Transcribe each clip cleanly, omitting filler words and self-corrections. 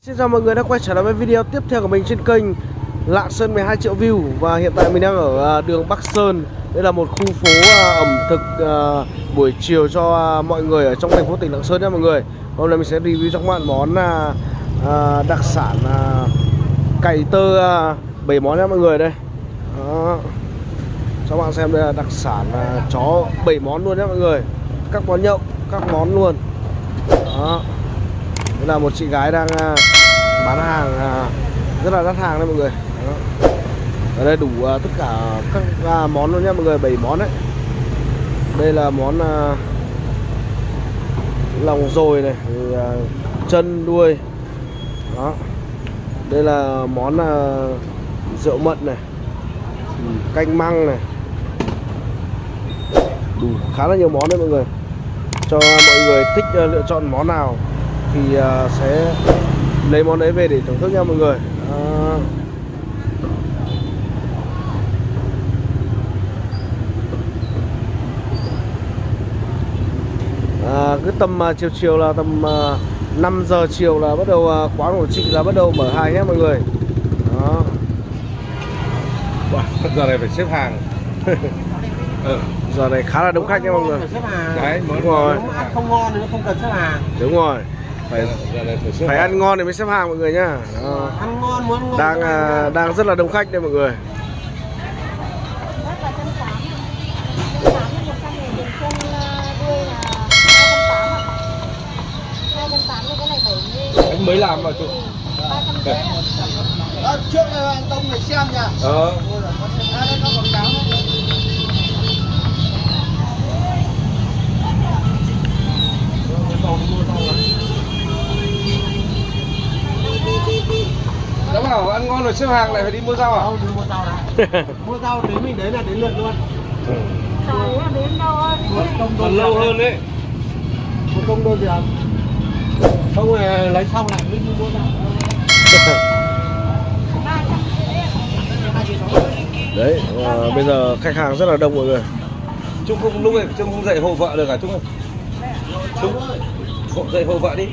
Xin chào mọi người đã quay trở lại với video tiếp theo của mình trên kênh Lạng Sơn 12 triệu view. Và hiện tại mình đang ở đường Bắc Sơn. Đây là một khu phố ẩm thực buổi chiều cho mọi người ở trong thành phố tỉnh Lạng Sơn nha mọi người. Hôm nay mình sẽ review cho các bạn món đặc sản cày tơ 7 món nha mọi người đây. Đó. Cho các bạn xem đây là đặc sản chó 7 món luôn nhé mọi người. Các món nhậu, các món luôn. Đó. Đây là một chị gái đang bán hàng rất là đắt hàng đấy mọi người. Đó. Ở đây đủ tất cả các món luôn nhé mọi người, 7 món đấy. Đây là món lòng dồi này, chân đuôi. Đó. Đây là món rượu mận này, canh măng này. Đủ khá là nhiều món đấy mọi người. Cho mọi người thích lựa chọn món nào thì sẽ lấy món đấy về để thưởng thức nha mọi người. Cứ tầm chiều là tầm 5 giờ chiều là bắt đầu quán của chị là bắt đầu mở hàng nhé mọi người. Đó. Wow, giờ này phải xếp hàng. Giờ này khá là đông khách nha mọi người. Đấy, đúng rồi. Ăn không ngon thì nó không cần xếp hàng. Đúng rồi. Phải ăn ngon thì mới xếp hàng mọi người nhá. Ăn ngon muốn ngon. Đang rất là đông khách đây mọi người. Anh mới làm mà chú. Trước anh Tông phải xem nha. Đây có quảng cáo. Đã bảo ăn ngon rồi xếp hàng lại phải đi mua rau à? Không, đi mua rau đã. Mua rau đến mình đấy là đến lượt luôn. Trời ơi, đến đâu ơi. Còn lâu hơn đấy. Một công đôi việc. Không lấy xong lại mới đi mua rau. Đấy, bây giờ khách hàng rất là đông mọi người. Trung không lúc này Trung không dạy hộ vợ được à Trung ơi? Trung dạy hộ vợ đi.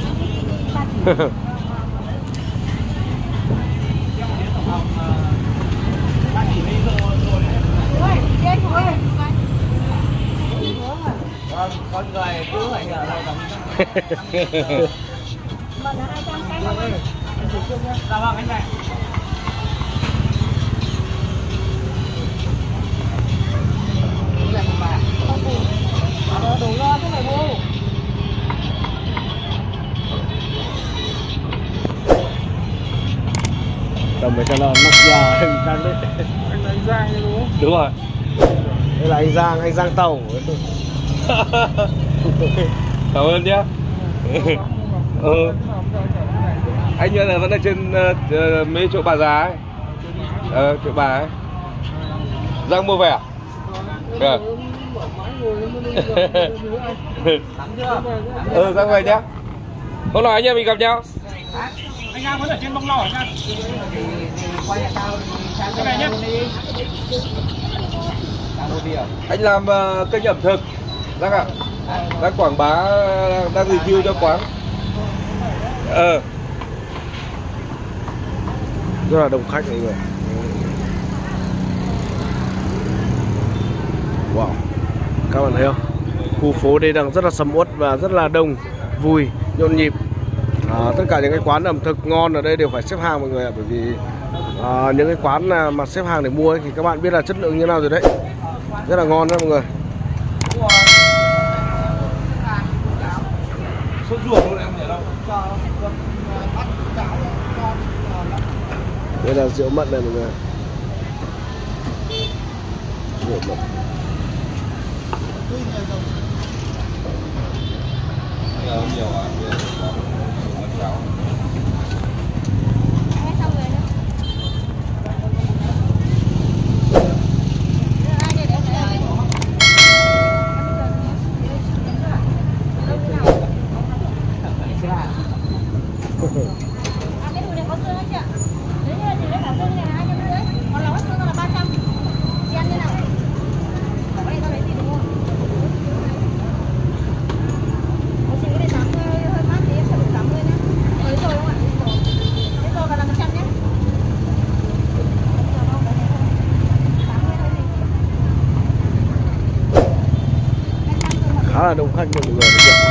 Con người cứ phải nhờ lại đồng. Mà là 200 cái thôi. Dạ vâng anh này. Đủ lo thế này mua. Cầm với cái lon Nokia anh Giang đấy. Anh Giang đúng không? Đúng rồi. Đây là anh Giang Tàu. Cảm ơn nhé. Anh là vẫn ở trên mấy chỗ bà già ấy. Chỗ bà ấy. Giang mua về à? Giang về nhé. Hôm nào anh em mình gặp nhau. Anh Giang vẫn ở trên bông lò hả? Quay lại sao? Cái này nhé. Anh làm kênh ẩm thực Giang ạ. Đang quảng bá, đang review cho quán. Rất là đông khách mọi người. Wow, các bạn thấy không? Khu phố đây đang rất là sầm uất và rất là đông, vui, nhộn nhịp. Tất cả những cái quán ẩm thực ngon ở đây đều phải xếp hàng mọi người ạ. Bởi vì những cái quán mà xếp hàng để mua ấy, thì các bạn biết là chất lượng như nào rồi đấy. Rất là ngon đấy mọi người. Sốt ruột luôn em nhớ đâu. Đây là rượu mận này mọi người. Rượu mận. Nhiều à? Cái đùi này có xương không chị ạ? Nếu như thì lấy cả xương này là 250. Còn lòng xương là 300. Chị ăn như nào? Có đây tao lấy gì đúng không? Chị cái này 80 hơi mát thì em sẽ được 80 nhá. Mới rồi không ạ? là đông khách nha mọi người. Được chưa?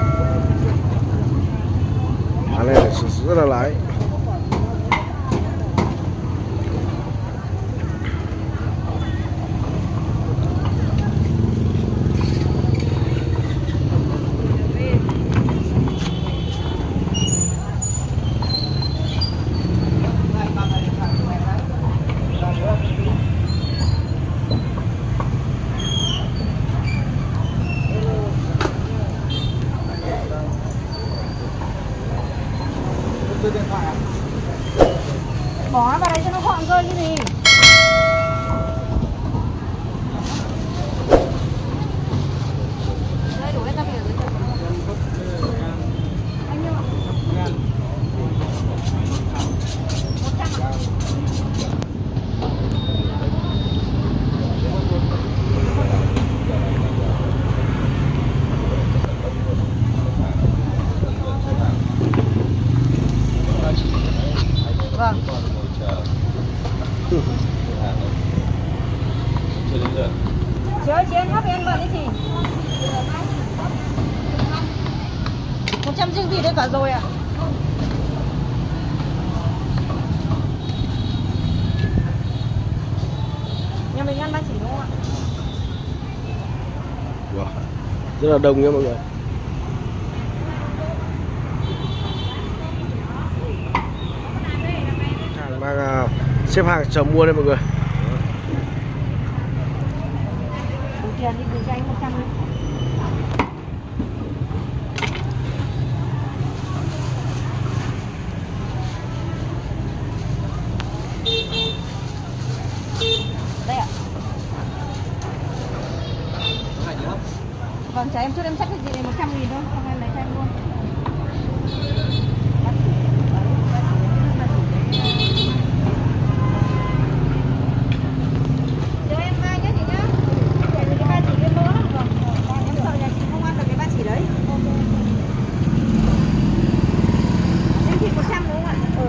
Quán này rất là lái. Bỏ vào đây cho nó gọn rơi cái gì. Đây đủ hết ra biển rồi. Anh nhiêu ạ? 100 ạ. Vâng. Chị ơi, chị ăn hấp thì ăn bận đấy chị. 100 riêng gì đây cả rồi ạ? Nhà mình ăn ba chỉ đúng không ạ? Wow. Rất là đông nha mọi người. Hàng đang xếp hàng chờ mua đây mọi người. Đủ tiền đi gửi cho anh 100 đi. Đây ạ. Vâng, trả em chút em chắc cái gì này 100.000 thôi, không em lấy cho em luôn. Cho em hai nhé chị nhá. Để cái ba chỉ lên mỡ lắm. Vâng. Em sợ nhà chị không ăn được cái ba chỉ đấy. Em thịt 100 đúng không ạ? Ừ.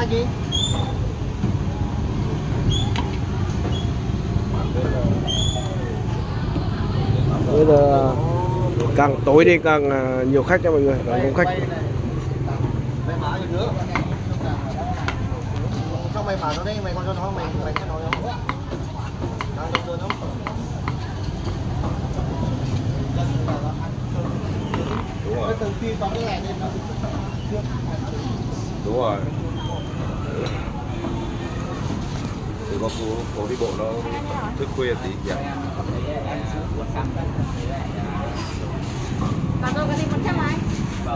Hả chị? Bây giờ càng tối đi càng nhiều khách cho mọi người, đông khách. Mày mở cho nữa. Sao mày mở nó đi, mày còn cho nó mày sẽ nói không? Đang đông không? Đúng rồi. Từ khi có cái này lên nó Đúng rồi. Từ con phố đi bộ nó thức khuya tí nhỉ. Bà tôi có gì 100 này? Vâng.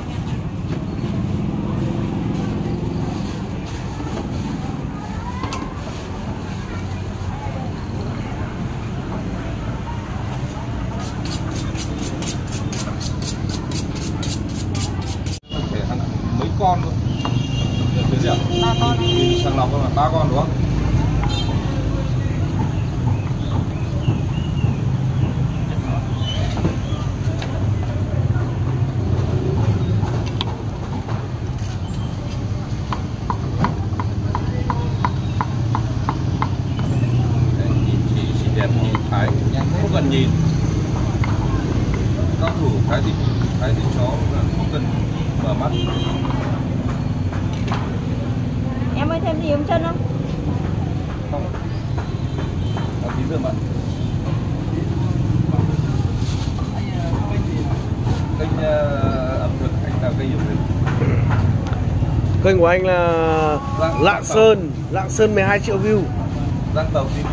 Mấy con luôn. Được chưa? 3 con. Sàng lọc là 3 con đúng không? Chỉ đẹp nhìn thái, không cần nhìn. Cao thủ thái thịt chó không cần mở mắt. Em ơi thêm gì không chân không? Không. Có tí rửa mặt. Kênh ẩm thực hay là kênh ẩm thực? Kênh của anh là Lạng Sơn 12 triệu view. Giang Tàu TV.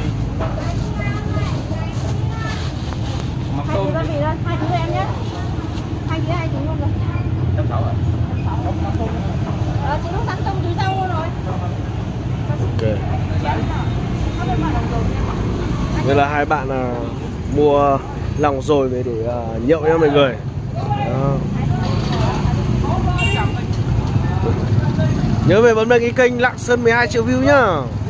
Mắm Hai tôm ký gì đó, 2 ký em nhé. 2 ký 2 ký luôn rồi. 160 à? Chị lúc tắm tôm dưới rau luôn rồi. Ok. Đây là hai bạn mua lòng dồi về để nhậu nha mọi người. Đó. Nhớ về bấm đăng ký kênh Lạng Sơn 12 triệu view nhá.